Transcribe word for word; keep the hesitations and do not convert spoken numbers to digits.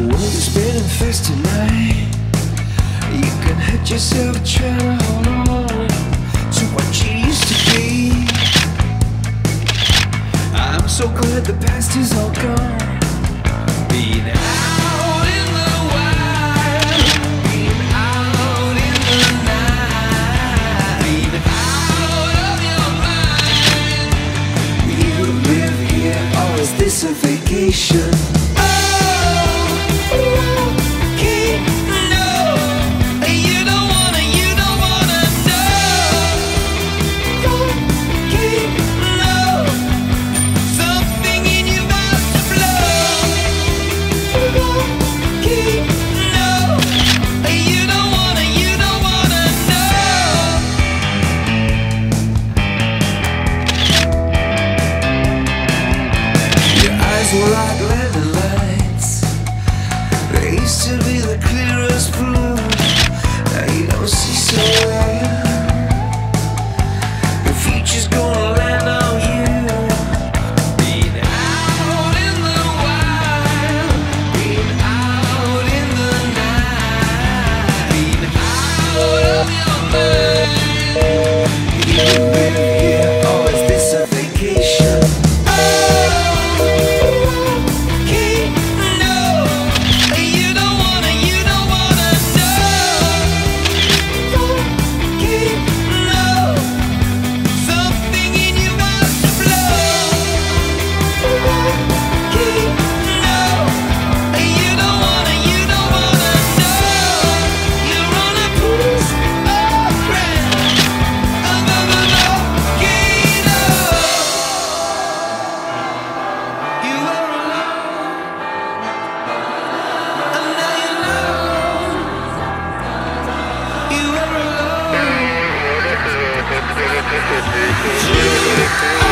world is spinning fast tonight. You can hurt yourself trying to hold on to what you used to be. I'm so glad the past is all gone. Being out in the wild, being out in the night, being out of your mind. You live here, or is this a vacation? Were like landing lights. They used to be the clearest blue. Now you don't see so well. The future's gonna land on you. Being out in the wild, being out in the night, being out of your mind. You live here, or is this a vacation? Yeah.